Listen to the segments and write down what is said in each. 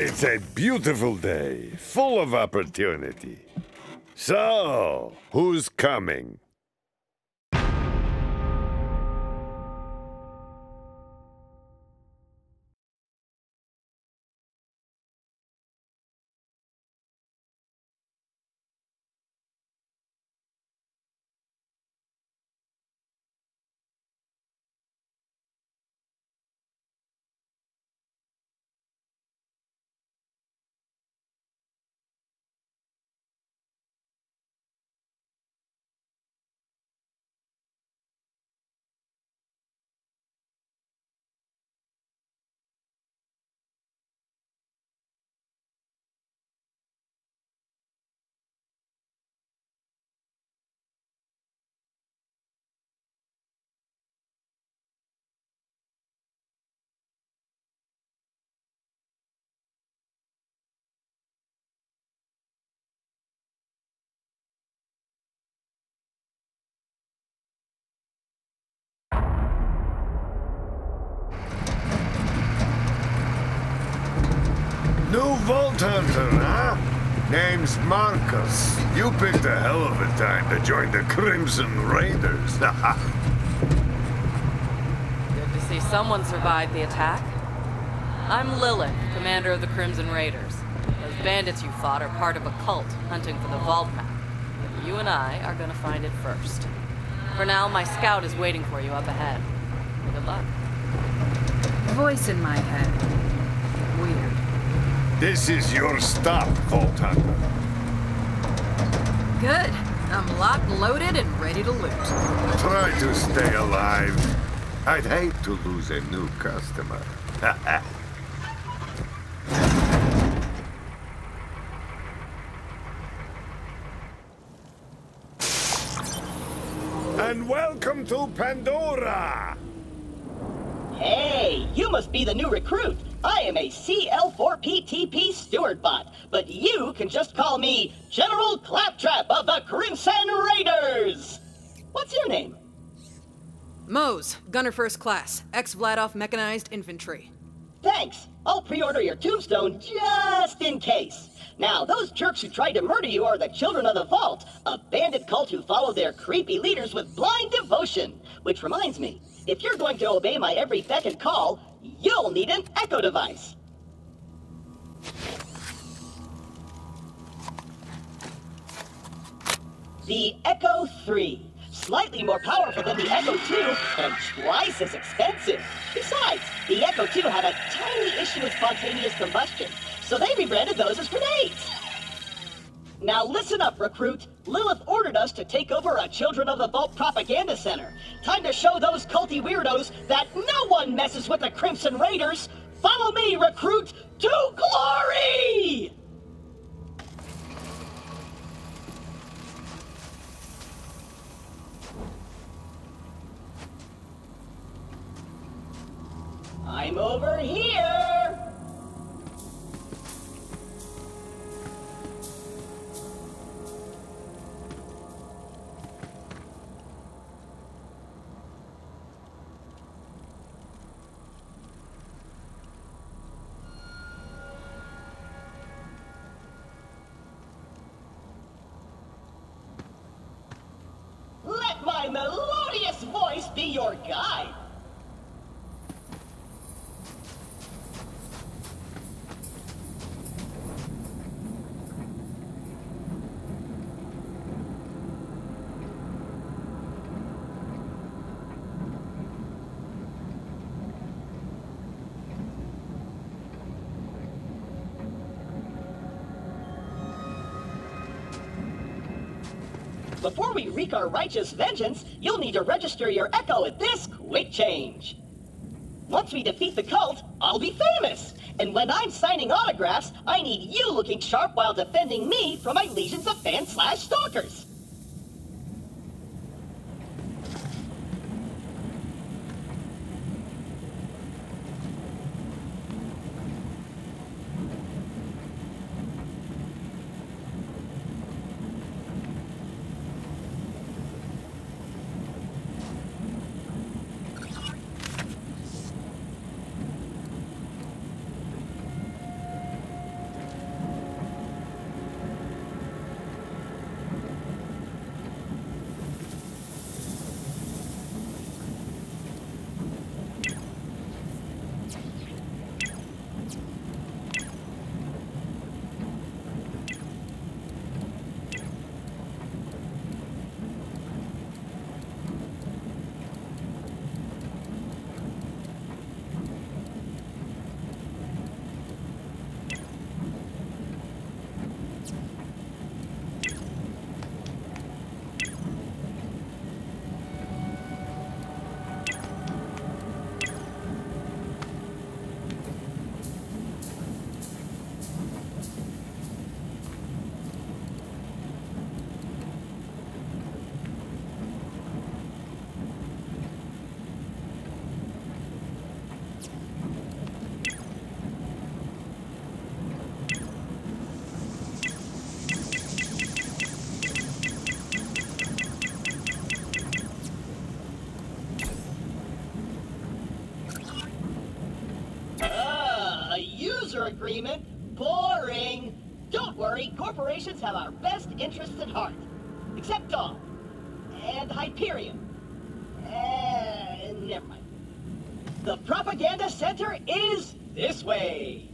It's a beautiful day, full of opportunity. So, who's coming? New Vault Hunter, huh? Name's Marcus. You picked a hell of a time to join the Crimson Raiders. Good to see someone survived the attack. I'm Lilith, commander of the Crimson Raiders. Those bandits you fought are part of a cult hunting for the vault map. But you and I are gonna find it first. For now, my scout is waiting for you up ahead. Good luck. Voice in my head. Weird. This is your stop, Vault Hunter. Good. I'm locked, loaded, and ready to loot. Try to stay alive. I'd hate to lose a new customer. And welcome to Pandora! Hey, you must be the new recruit. I am a CL4PTP steward bot, but you can just call me General Claptrap of the Crimson Raiders! What's your name? Mose, Gunner First Class, ex-Vladoff Mechanized Infantry. Thanks. I'll pre-order your tombstone just in case. Now, those jerks who tried to murder you are the Children of the Vault, a bandit cult who follow their creepy leaders with blind devotion. Which reminds me, if you're going to obey my every beck and call, you'll need an echo device. The Echo 3. Slightly more powerful than the Echo 2, and twice as expensive. Besides, the Echo 2 had a tiny issue with spontaneous combustion, so they rebranded those as grenades. Now listen up, recruit. Lilith ordered us to take over a Children of the Vault propaganda center. Time to show those culty weirdos that no one messes with the Crimson Raiders. Follow me, recruit, to glory! I'm over here! Let my melodious voice be your guide. Before we wreak our righteous vengeance, you'll need to register your Echo at this quick change. Once we defeat the cult, I'll be famous. And when I'm signing autographs, I need you looking sharp while defending me from my legions of fans/stalkers. agreement. Boring. Don't worry, corporations have our best interests at heart. Except Dawn. And Hyperion. Never mind. The propaganda center is this way.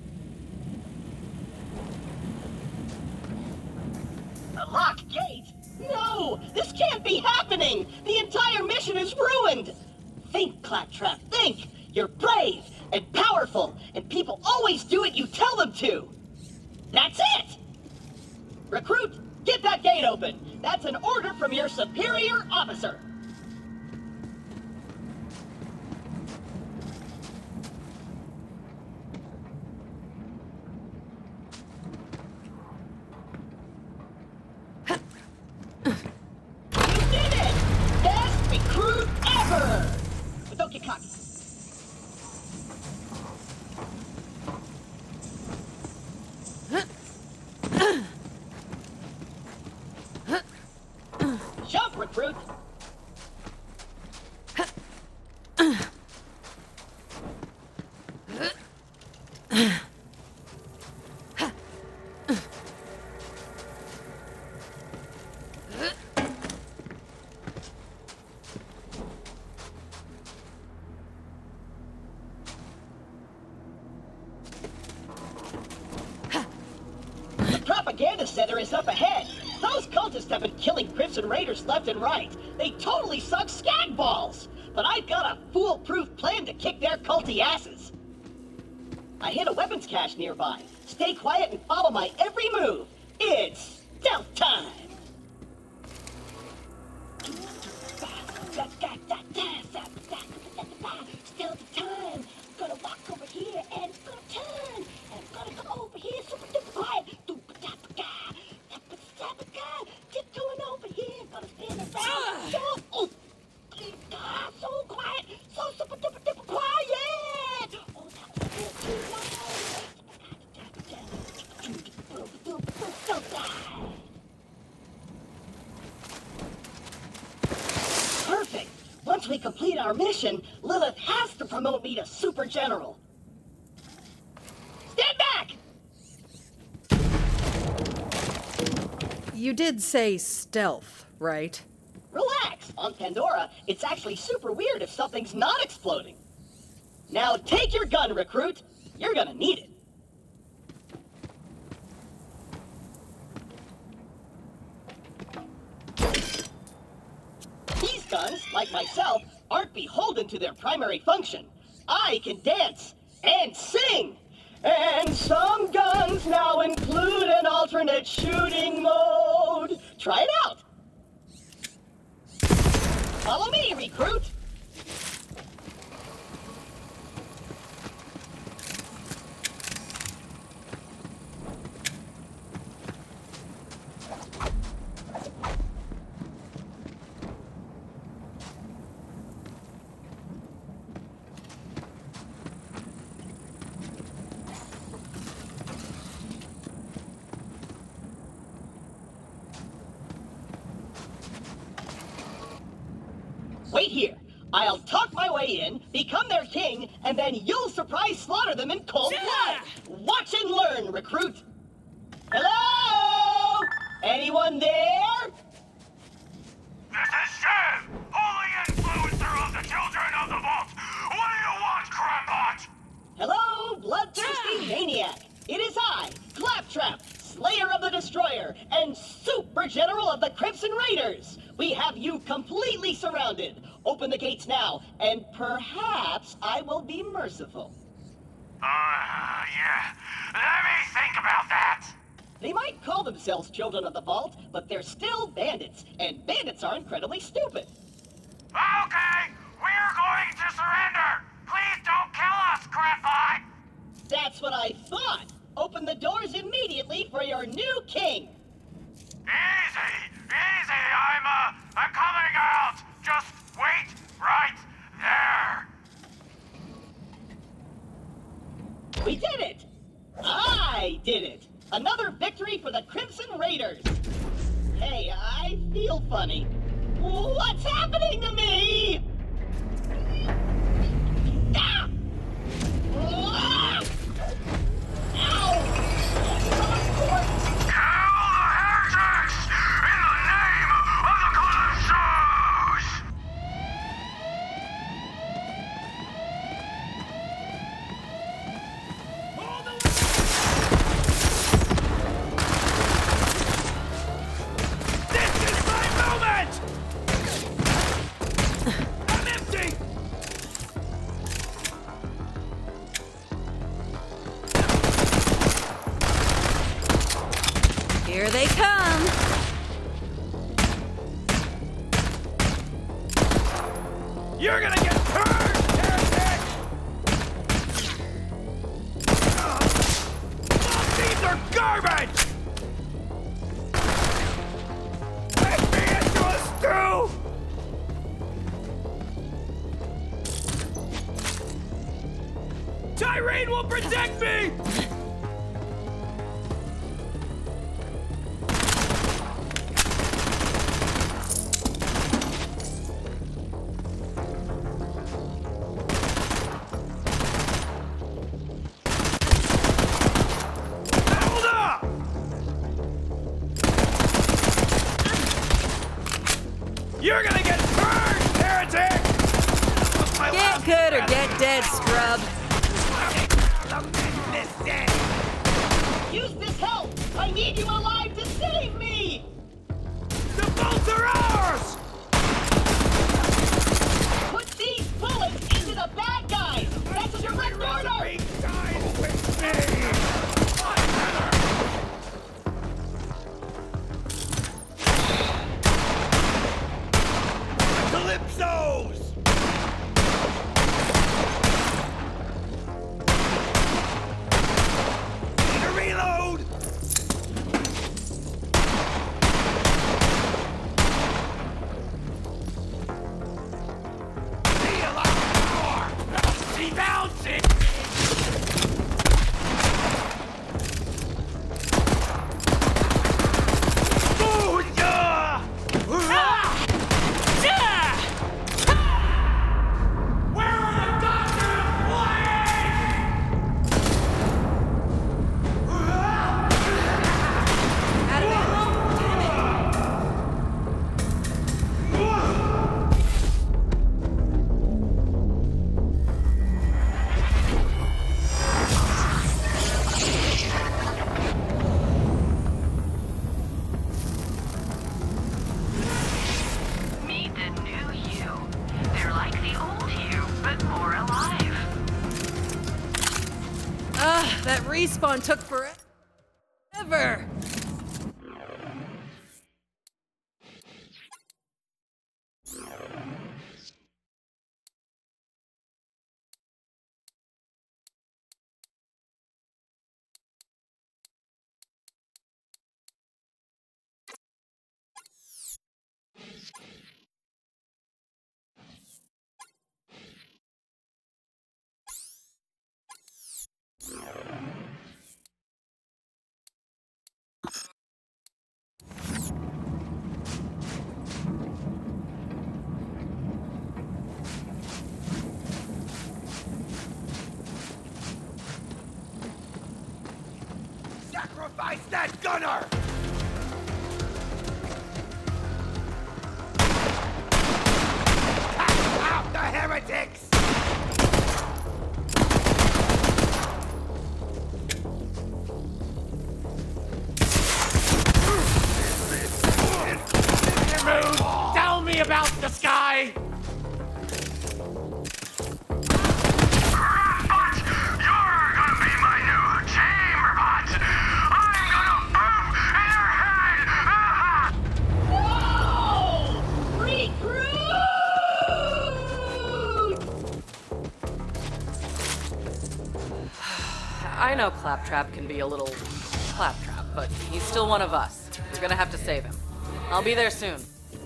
A locked gate? No! This can't be happening! The entire mission is ruined! Think, Claptrap, think! You're brave and powerful, and people always do what you tell them to! That's it! Recruit, get that gate open! That's an order from your superior officer! Jump, recruit! The propaganda center is up ahead. Those cultists have been killing Crimson Raiders left and right. They totally suck skag balls. But I've got a foolproof plan to kick their culty asses. I hit a weapons cache nearby. Stay quiet and follow my every move. It's stealth time. Stealth time. Gonna walk over here and gonna turn. And gonna come over here super duper quiet. Tiptoeing over here. Gonna spin around. Oh, God, so quiet. So super duper duper quiet. Oh, that was too loud. Perfect. Once we complete our mission, Lilith has to promote me to Super General. Stand back! You did say stealth, right? Relax. On Pandora, it's actually super weird if something's not exploding. Now take your gun, recruit. You're gonna need it. These guns, like myself, aren't beholden to their primary function. I can dance and sing. And some guns now include an alternate shooting mode. Try it out. Follow me, recruit. Wait here. I'll talk my way in, become their king, and then you'll surprise slaughter them in cold blood. Watch and learn, recruit. Hello? Anyone there? This is Shiv, holy influencer of the children of the vault. What do you want, Crampot? Hello, bloodthirsty maniac. It is I, Claptrap, Slayer of the Destroyer, and Super General of the Crimson Raiders. We have you completely surrounded. Open the gates now, and perhaps I will be merciful. Yeah. Let me think about that. They might call themselves Children of the Vault, but they're still bandits, and bandits are incredibly stupid. Okay, we're going to surrender. Please don't kill us, Crampot. That's what I thought. Open the doors immediately for your new king. Easy. I'm coming out. Just wait right there. We did it! I did it! Another victory for the Crimson Raiders! Hey, I feel funny. What's happening to me? Ah! Ah! You're gonna get burned, heretic! These are garbage! Make me into a stew! Tyrene will protect me! Hold up! You're gonna get burned, heretic! Get good or get dead, scrub. Use this help! I need you alive to save me! The bolts are ours! Put these bullets into the bad guys! That's a direct order! Calypsos! Need a reload! See you like more! Bouncy, bouncy! Booyah! Where are the doctors, Out of ammo? Damn it. Meet the new you. They're like the old you, but more alive. That respawn took forever. Sacrifice that gunner! Pack out the heretics! Tell me about the sky! But you're gonna be my new chamber pot! I'm gonna boom in your head! Whoa! Recruit! I know Claptrap can be a little claptrap, but he's still one of us. We're gonna have to save him. I'll be there soon.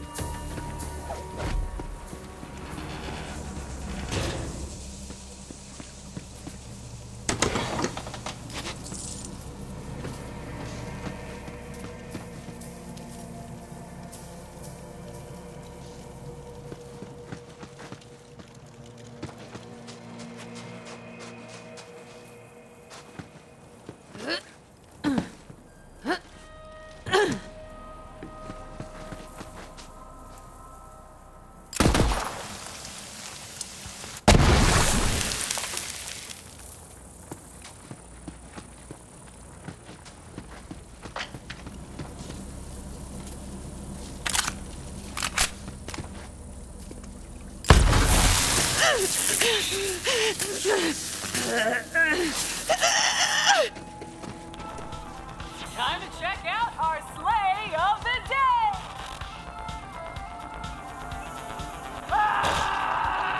Time to check out our sleigh of the day! Ah!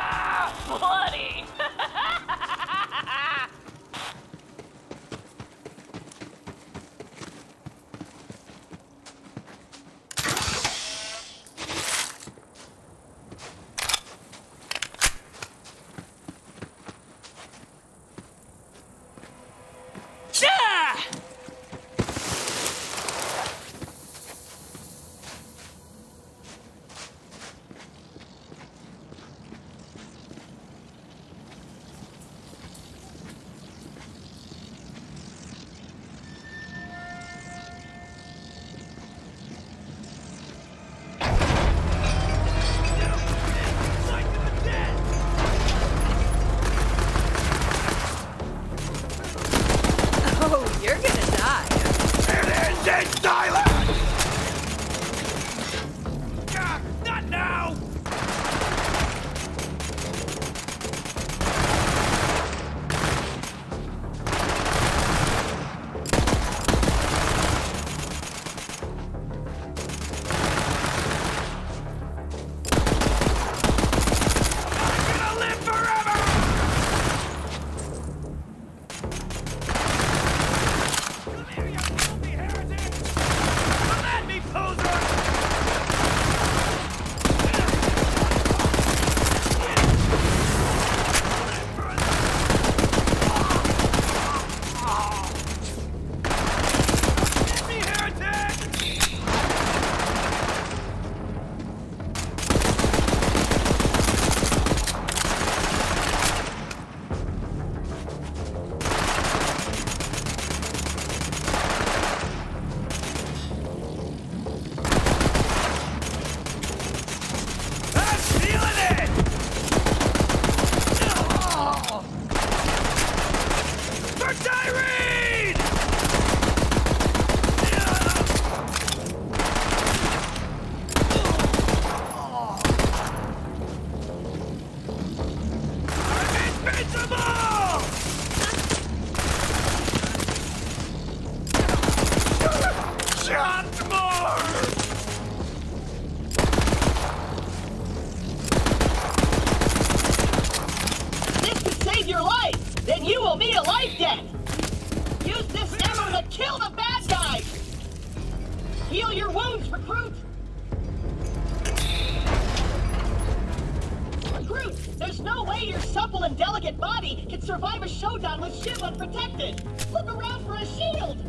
supple and delicate body can survive a showdown with Shiv unprotected. Look around for a shield.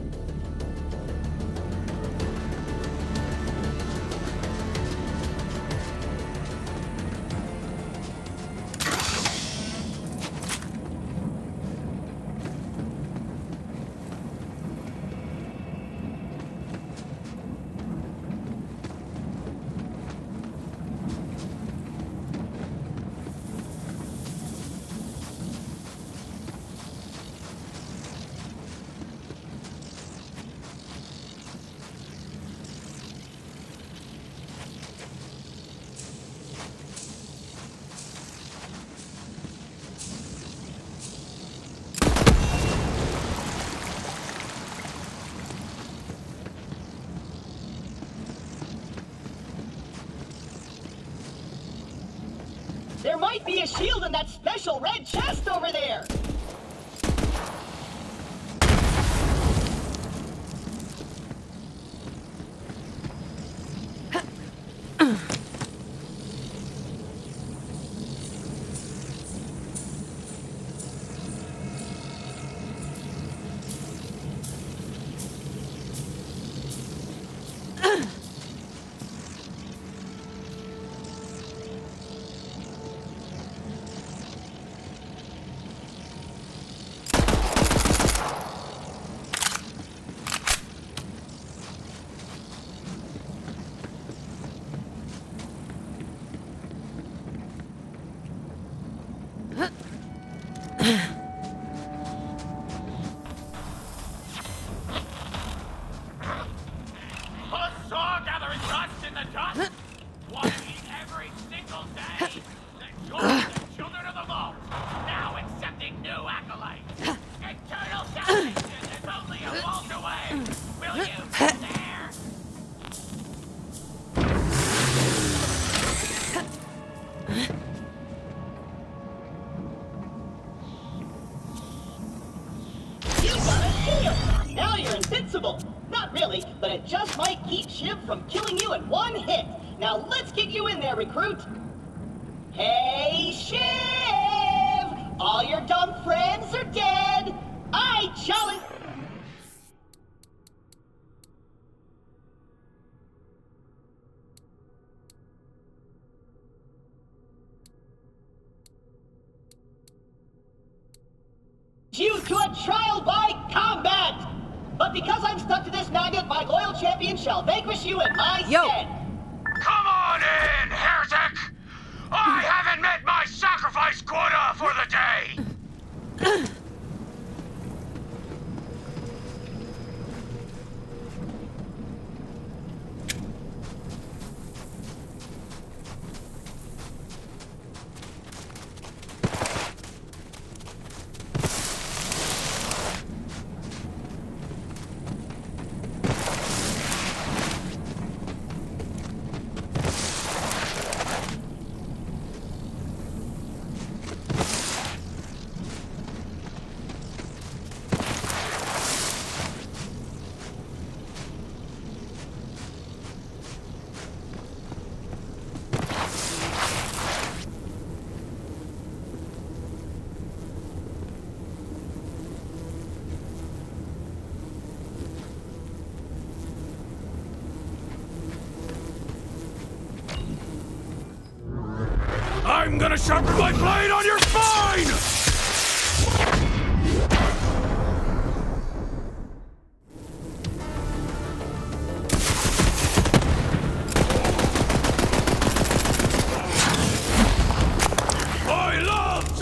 There might be a shield in that special red chest over there! Saw gathering dust in the dust, watching every single day. The children of the vault, now accepting new acolytes. Eternal salvation is only a vault away. Will you get there? You got a shield! Now you're invincible! Not really, but it just might keep Shiv from killing you in one hit. Now let's get you in there, recruit. Hey, Shiv! All your dumb friends are dead! I challenge... you to a trial by combat! But because I'm stuck to this magnet, my loyal champion shall vanquish you in my stead! Come on in, heretic! I haven't met my sacrifice quota for the day! I'm gonna sharpen my blade on your spine! I love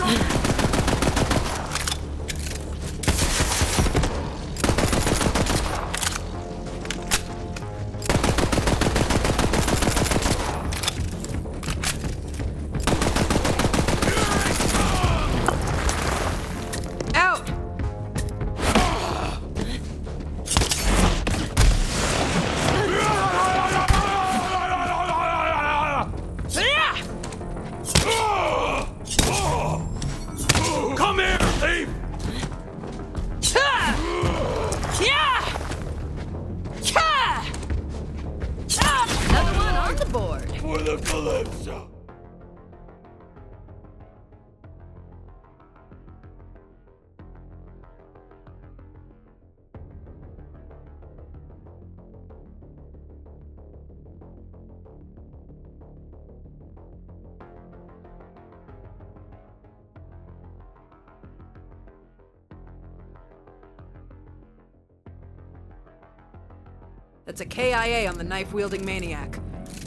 for the Calypso. That's a KIA on the knife-wielding maniac.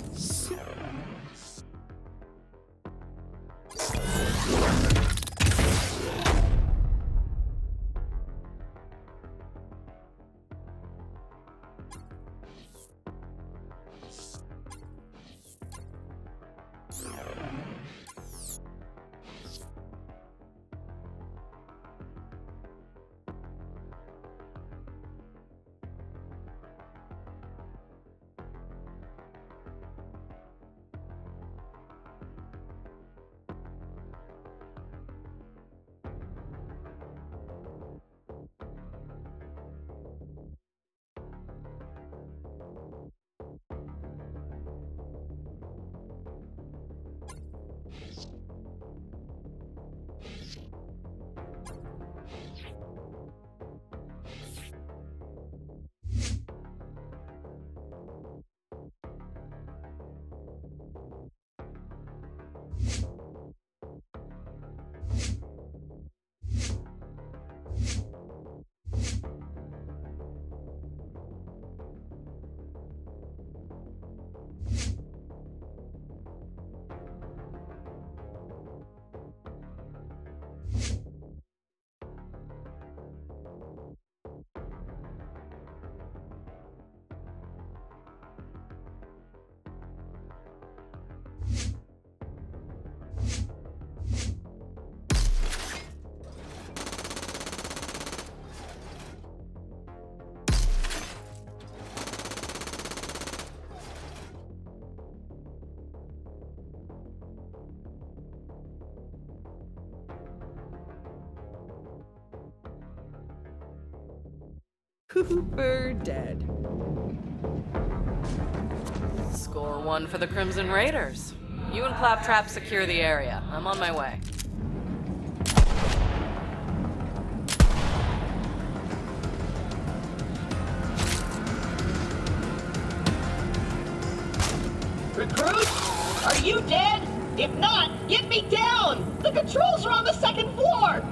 Cooper dead. Score 1 for the Crimson Raiders. You and Claptrap secure the area. I'm on my way. Recruit, are you dead? If not, get me down! The controls are on the second floor!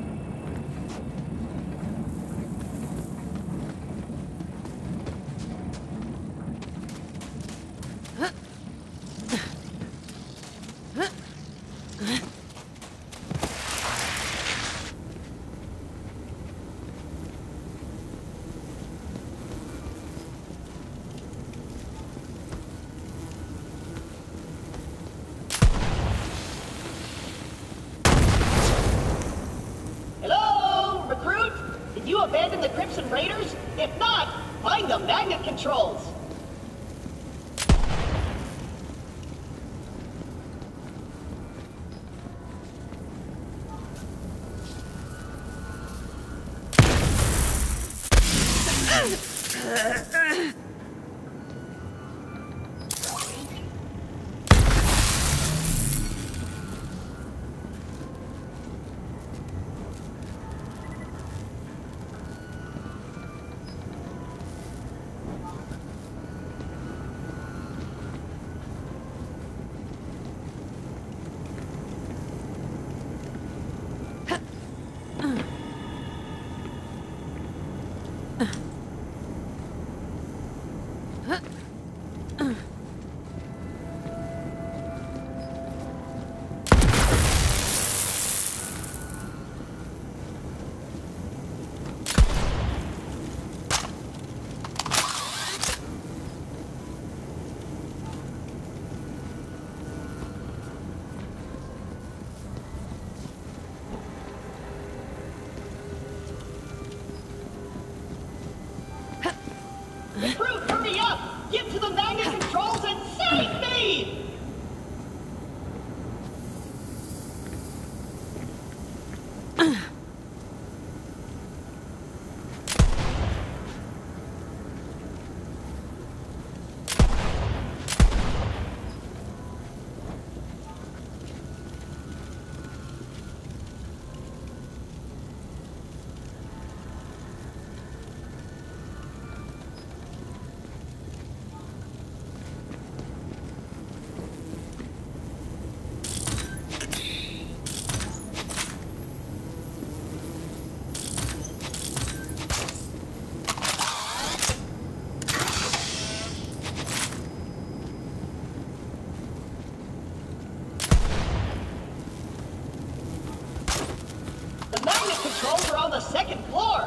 Abandon the Crimson Raiders? If not, find the magnet controls! controls are on the second floor.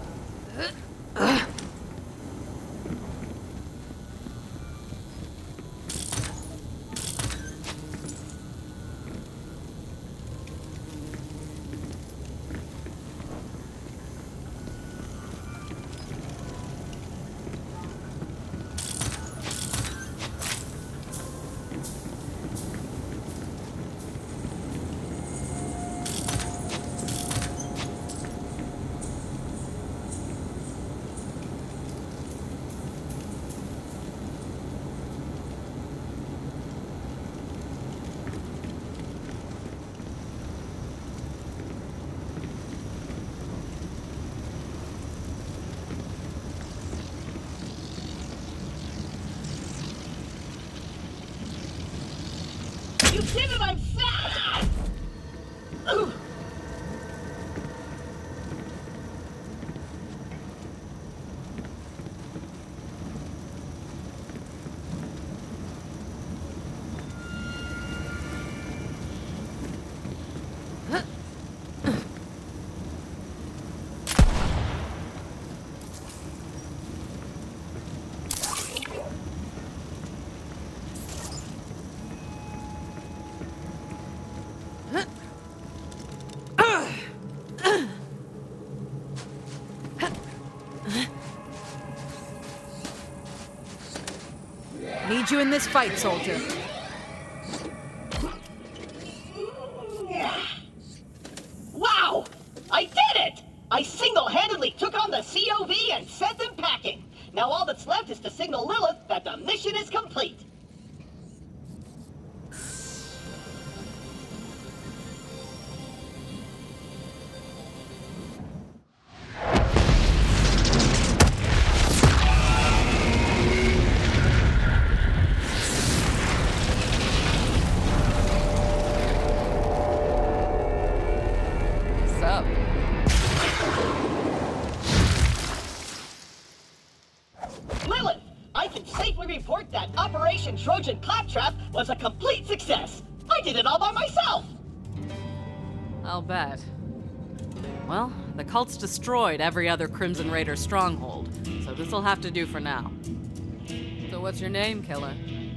You did it! I'm sad! Ugh. Need you in this fight, soldier. Wow! I did it! I single-handedly took on the COV and sent them packing. Now all that's left is to signal Lilith that the mission is complete. Lilith, I can safely report that Operation Trojan Claptrap was a complete success. I did it all by myself. I'll bet. Well, the cult's destroyed every other Crimson Raider stronghold, so this'll have to do for now. So what's your name, killer?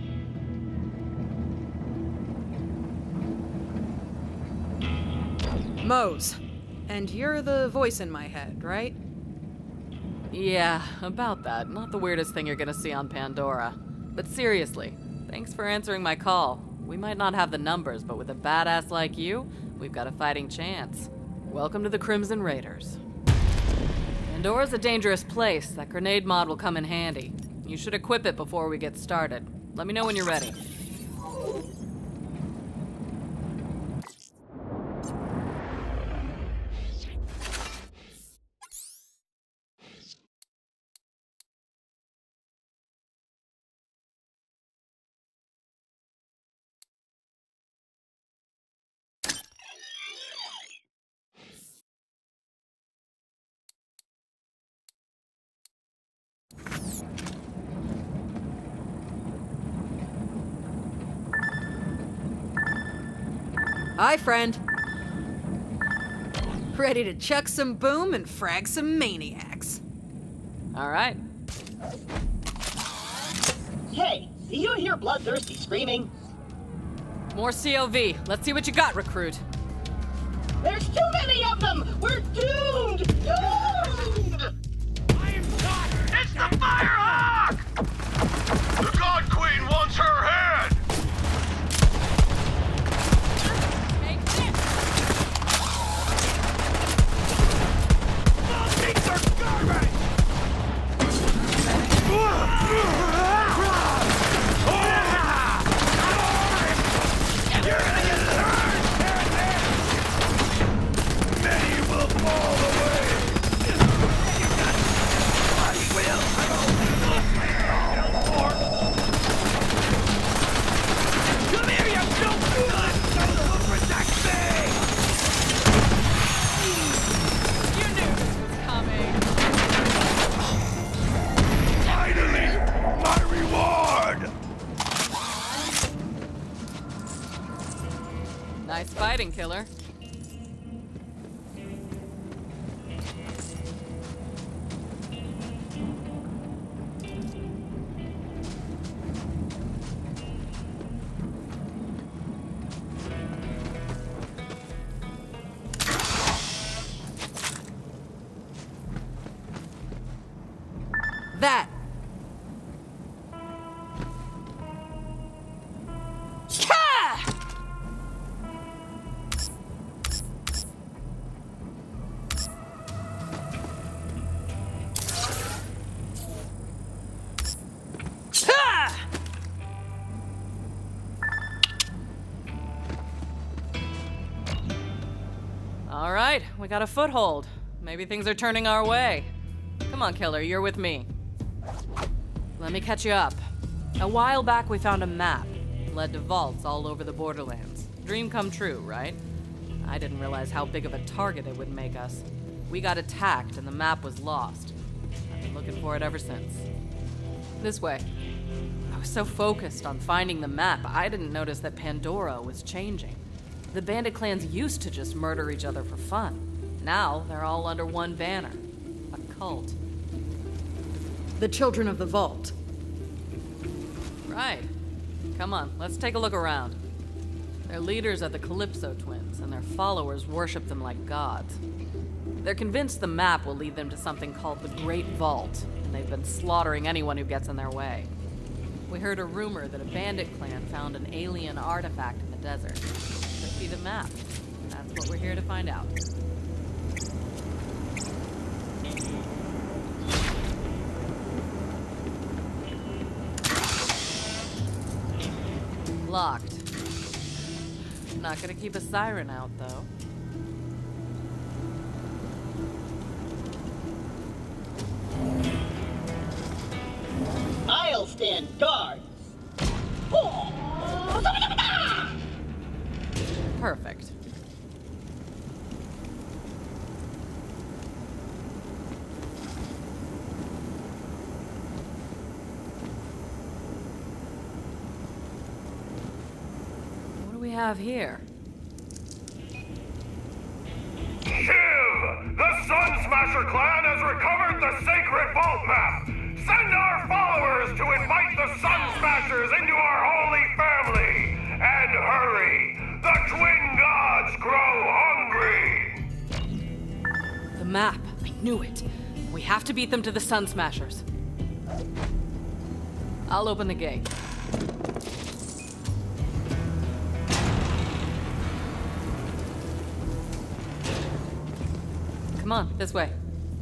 Mose. And you're the voice in my head, right? Yeah, about that. Not the weirdest thing you're gonna see on Pandora. But seriously, thanks for answering my call. We might not have the numbers, but with a badass like you, we've got a fighting chance. Welcome to the Crimson Raiders. Pandora's a dangerous place. That grenade mod will come in handy. You should equip it before we get started. Let me know when you're ready. Hi, friend. Ready to chuck some boom and frag some maniacs. All right. Hey, do you hear bloodthirsty screaming? More COV. Let's see what you got, recruit. There's too many of them! We're doomed! Doomed! I am not. It's the Firehawk! The God Queen wants her head! Take this! These are garbage! You're gonna get burned, heretic! Many will fall away! I will! Come here, you filthy! Don't protect me! You knew this was coming. Finally, my reward! Nice fighting, killer. That! All right, we got a foothold. Maybe things are turning our way. Come on, killer, you're with me. Let me catch you up. A while back, we found a map. Led to vaults all over the Borderlands. Dream come true, right? I didn't realize how big of a target it would make us. We got attacked and the map was lost. I've been looking for it ever since. This way. I was so focused on finding the map, I didn't notice that Pandora was changing. The bandit clans used to just murder each other for fun. Now, they're all under one banner. A cult. The Children of the Vault. Right. Come on, let's take a look around. Their leaders are the Calypso twins, and their followers worship them like gods. They're convinced the map will lead them to something called the Great Vault, and they've been slaughtering anyone who gets in their way. We heard a rumor that a bandit clan found an alien artifact in the desert. Could be the map. That's what we're here to find out. Locked. Not gonna keep a siren out, though. I'll stand guard. Perfect. What do we have here? Kill! The Sun Smasher clan has recovered the sacred vault map! Send our followers to invite the Sun Smashers into our holy family! And hurry! The twin gods grow hungry! The map. I knew it. We have to beat them to the Sun Smashers. I'll open the gate. Come on, this way.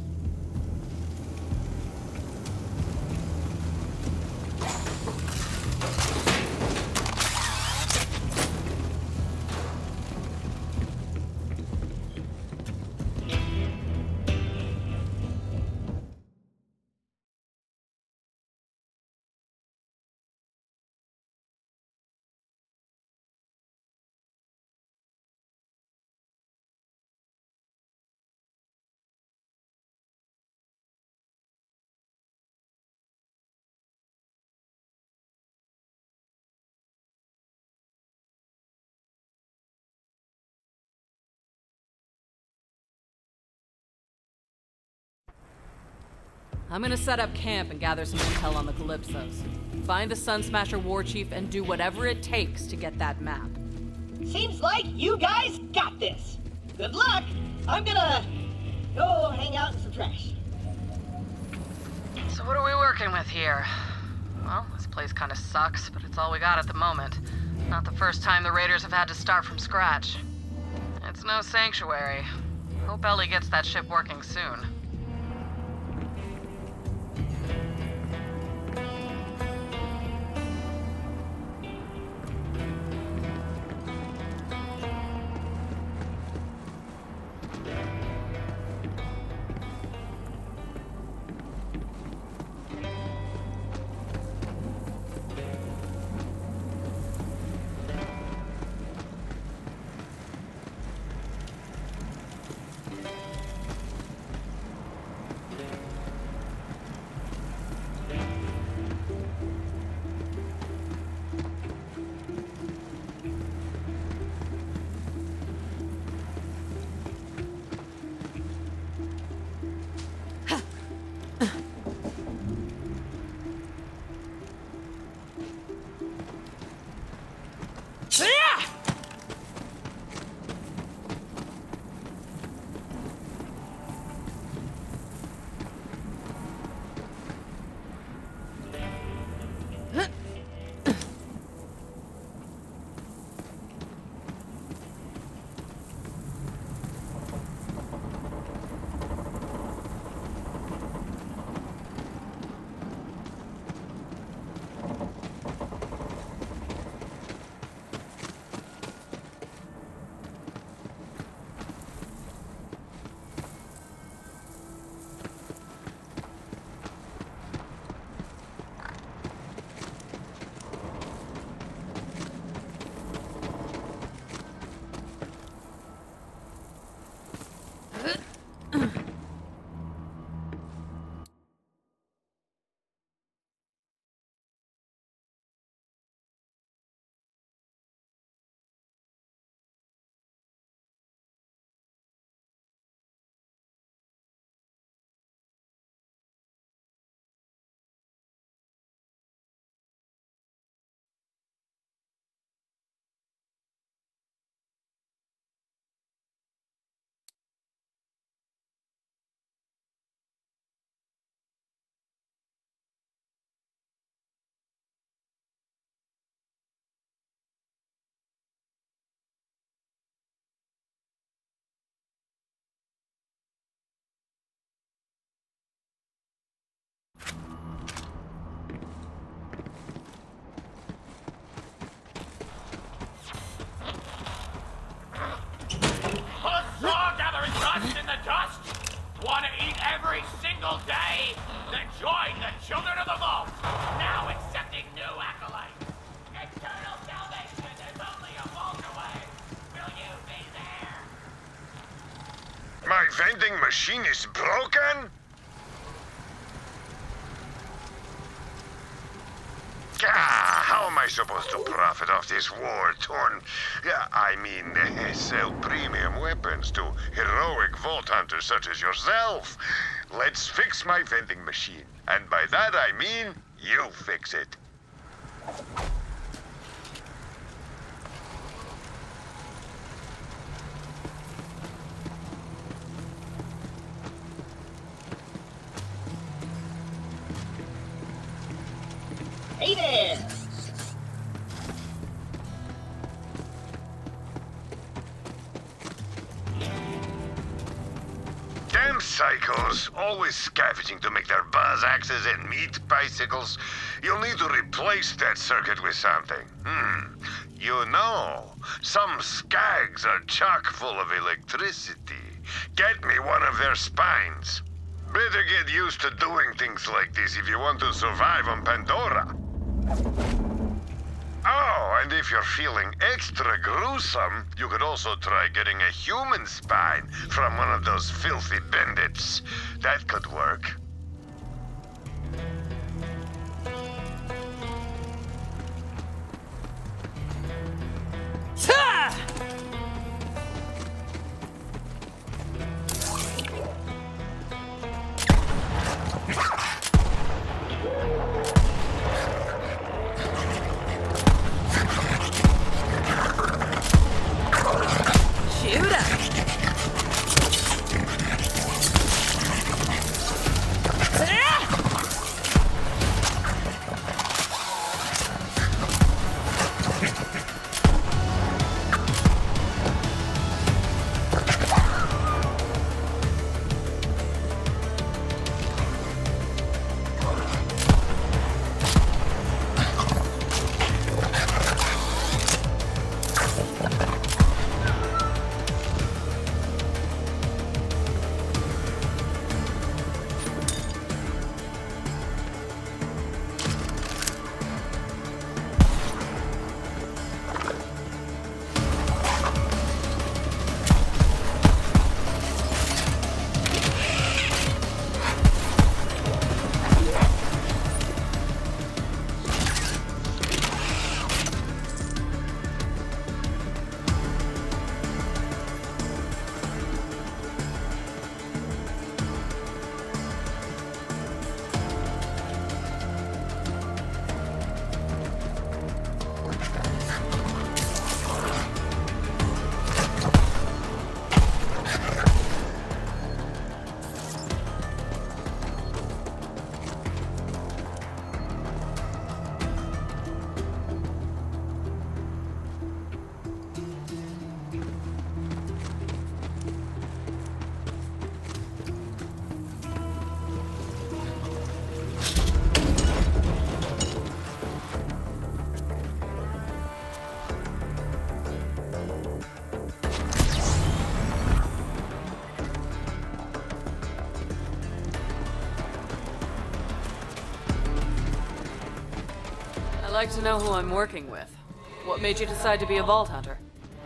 I'm gonna set up camp and gather some intel on the Calypsos. Find the Sun Smasher war chief and do whatever it takes to get that map. Seems like you guys got this. Good luck. I'm gonna go hang out in some trash. So what are we working with here? Well, this place kind of sucks, but it's all we got at the moment. Not the first time the Raiders have had to start from scratch. It's no sanctuary. Hope Ellie gets that ship working soon. vending machine is broken? How am I supposed to profit off this war-torn... sell premium weapons to heroic vault hunters such as yourself? Let's fix my vending machine. And by that I mean, you fix it. Hey there! Damn psychos, always scavenging to make their buzz axes and meat bicycles. You'll need to replace that circuit with something. You know, some skags are chock full of electricity. Get me one of their spines. Better get used to doing things like this if you want to survive on Pandora. Oh, and if you're feeling extra gruesome, you could also try getting a human spine from one of those filthy bandits. That could work. I'd like to know who I'm working with. What made you decide to be a vault hunter?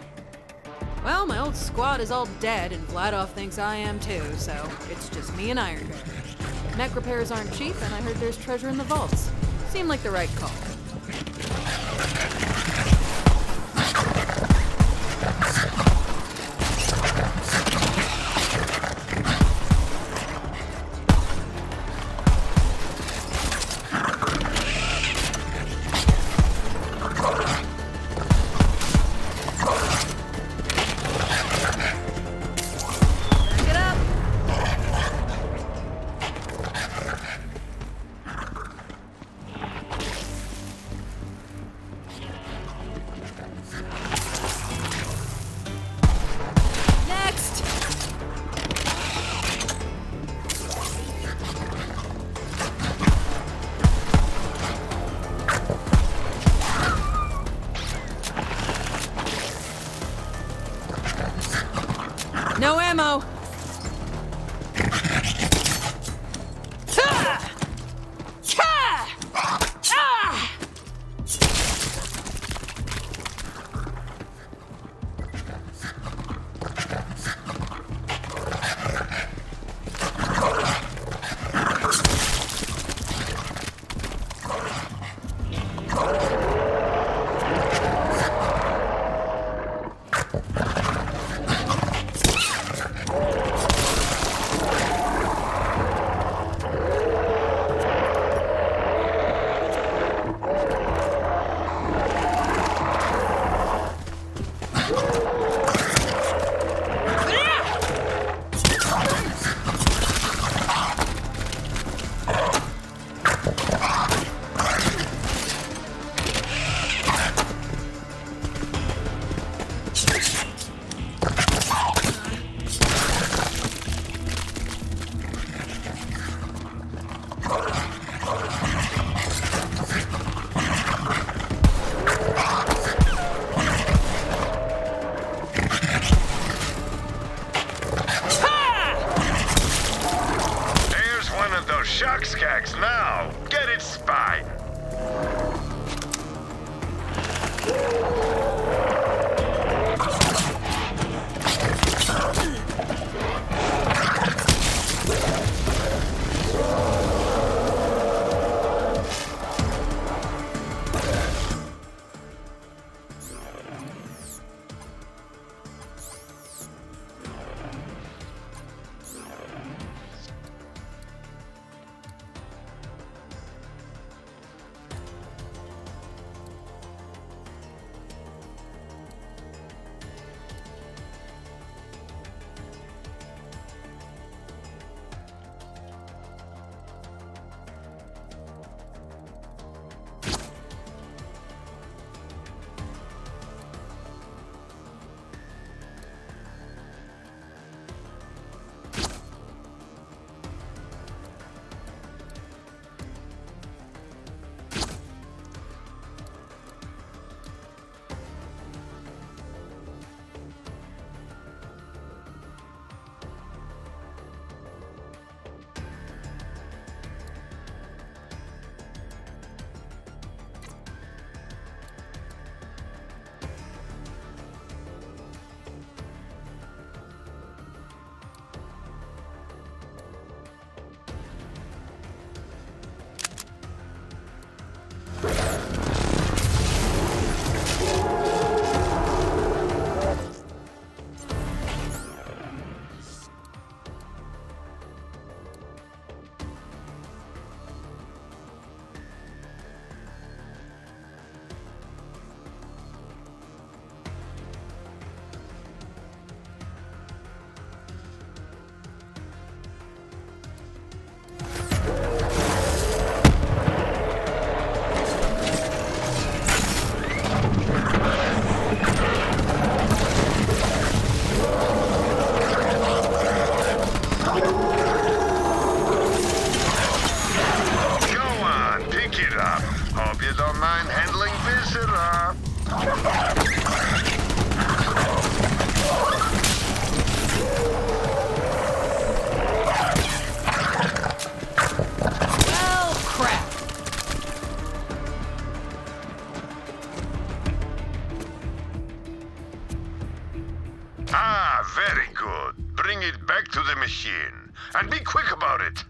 Well, my old squad is all dead, and Vladov thinks I am too, so it's just me and Ironbear. Mech repairs aren't cheap, and I heard there's treasure in the vaults. Seemed like the right call. No ammo! Now, get its spine. Very good. Bring it back to the machine. And be quick about it.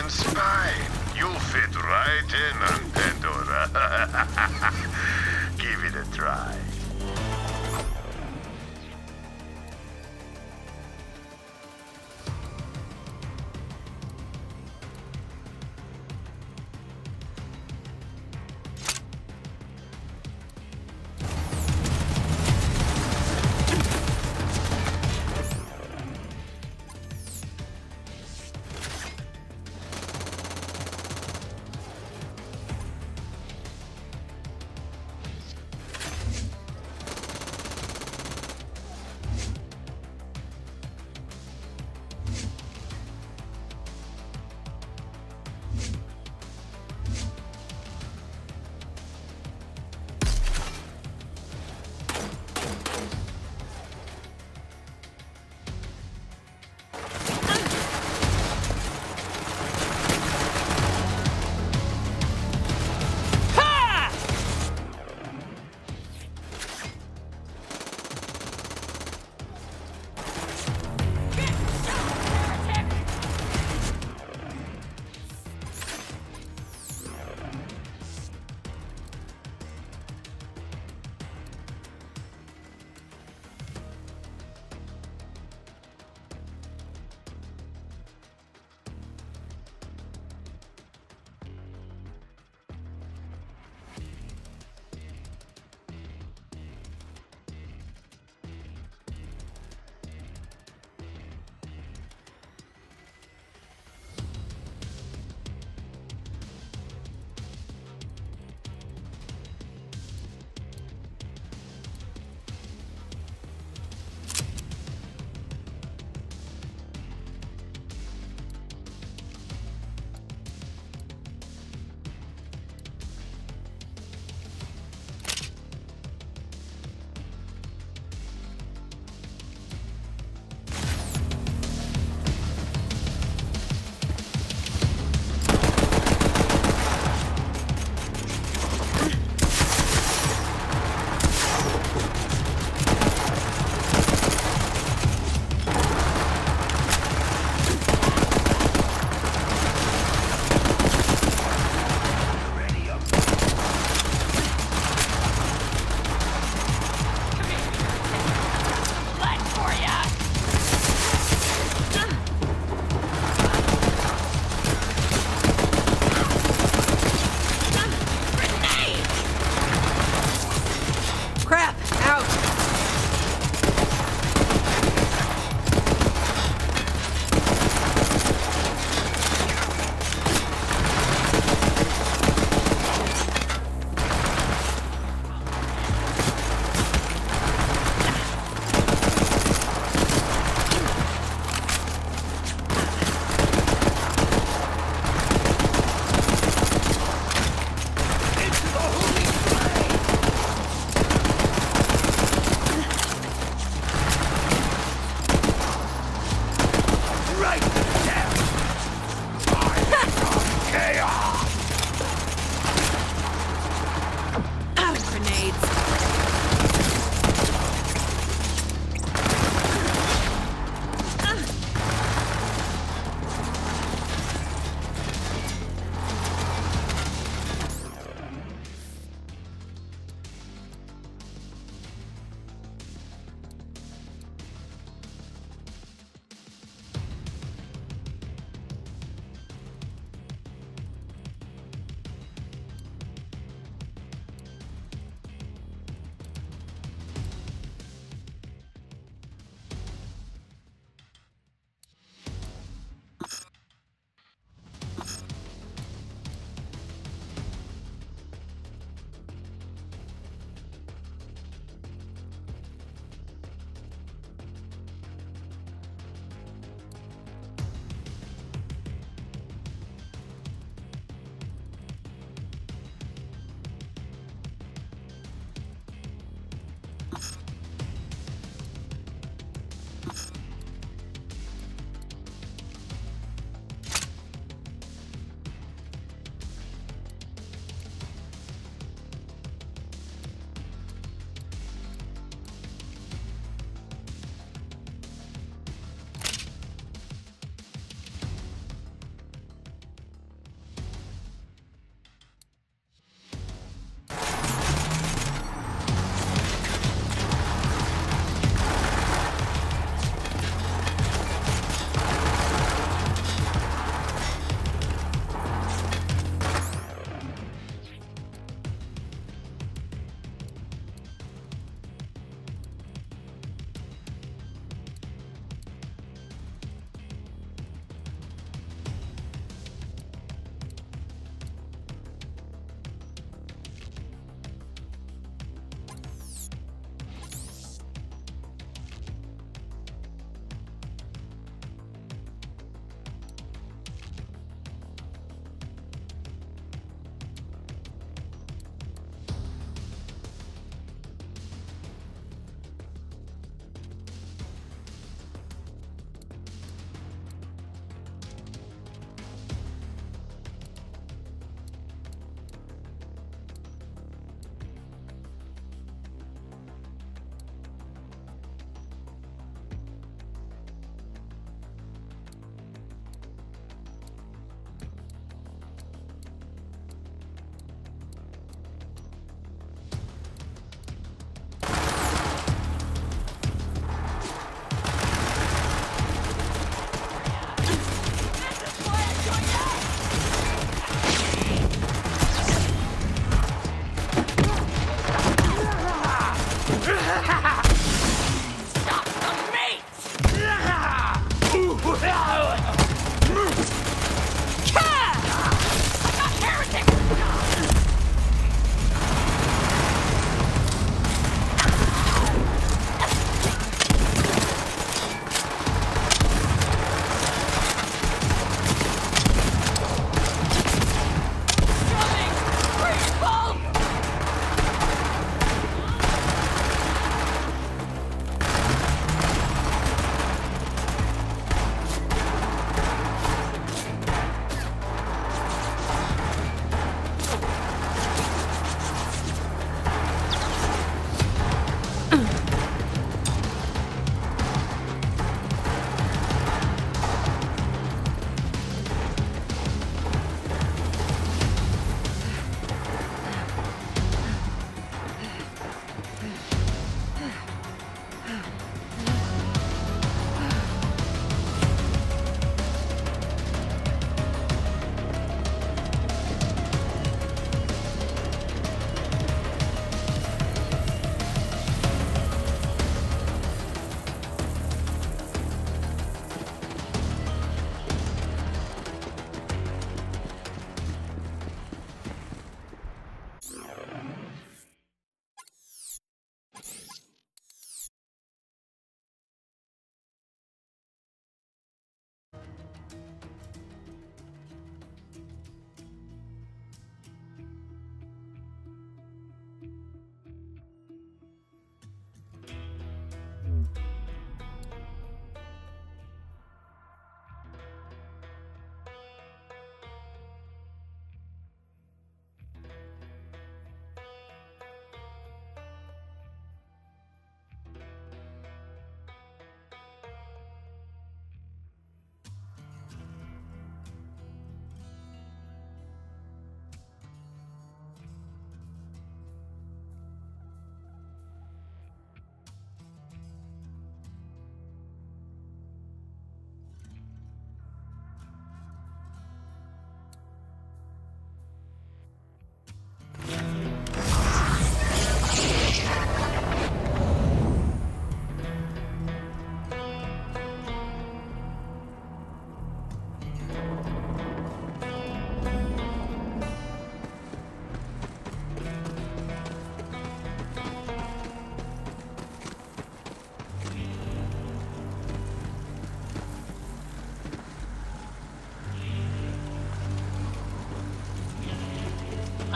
human spine. You'll fit right in on Pandora. Give it a try.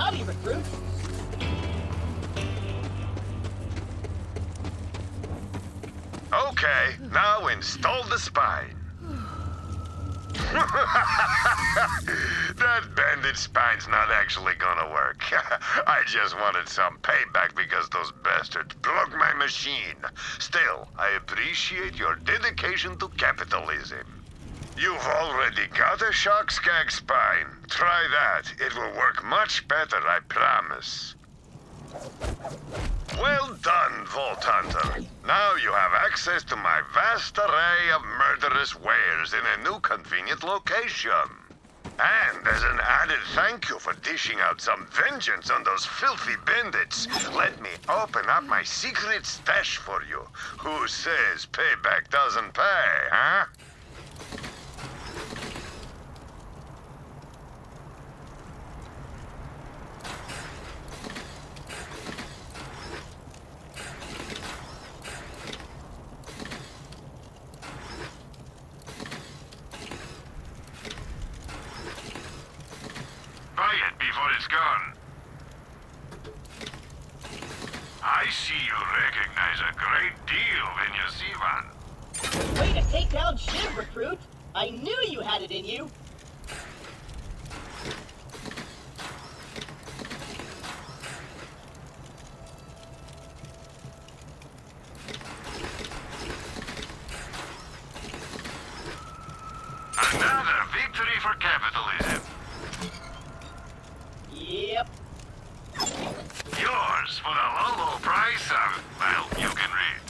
Howdy, recruit. Okay, now install the spine. That bandit spine's not actually gonna work. I just wanted some payback because those bastards broke my machine. Still, I appreciate your dedication to capitalism. You've already got a shock skag spine. Try that. It will work much better, I promise. Well done, Vault Hunter. Now you have access to my vast array of murderous wares in a new convenient location. And as an added thank you for dishing out some vengeance on those filthy bandits, let me open up my secret stash for you. Who says payback doesn't pay, huh? Buy it before it's gone. I see you recognize a great deal when you see one. Way to take down Shiv, recruit. I knew you had it in you. Another victory for capitalism. Yep. Yours for the low, low price of, well, you can read.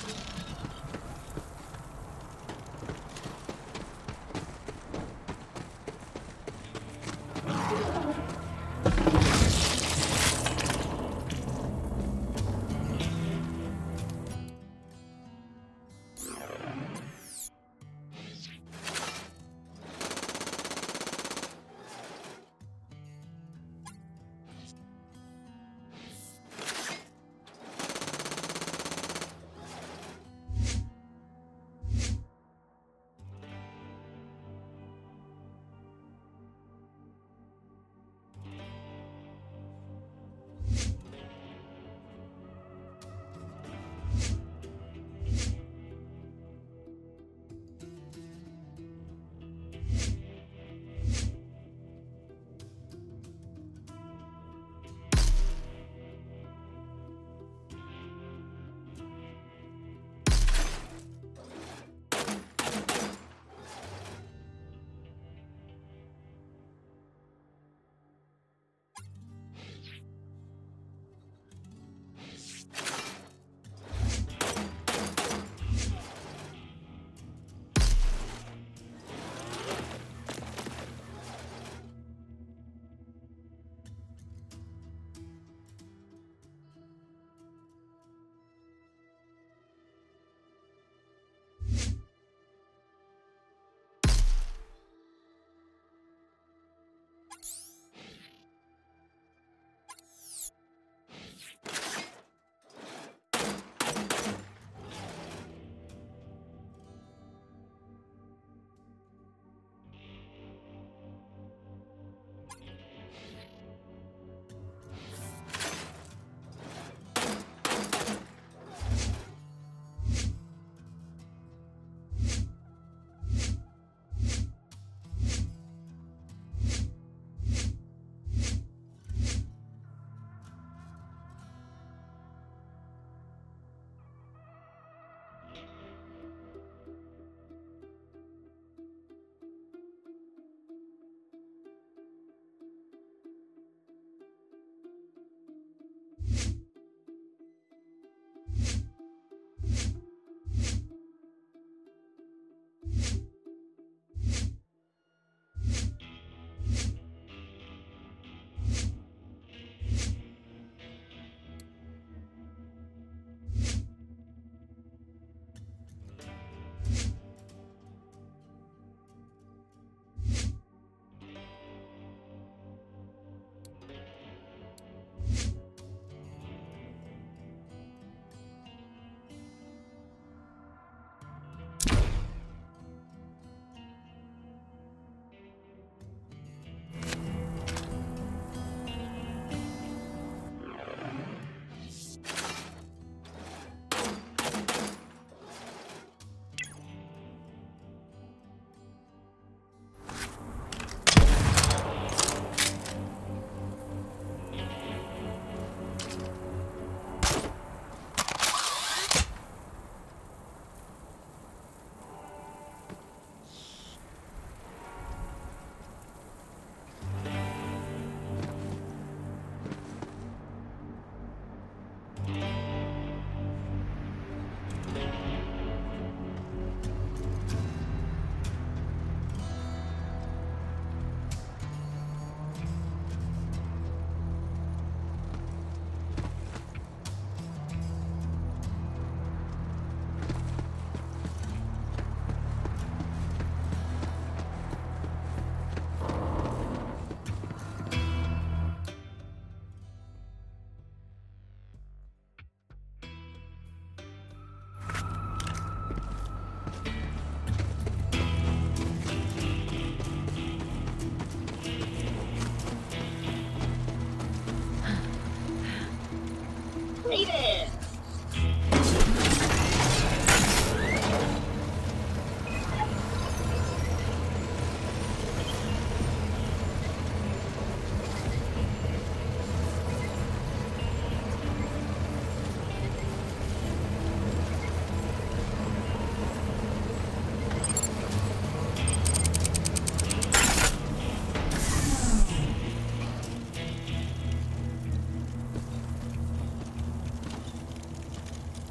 Hey there!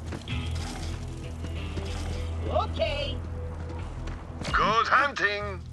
Okay. Good hunting!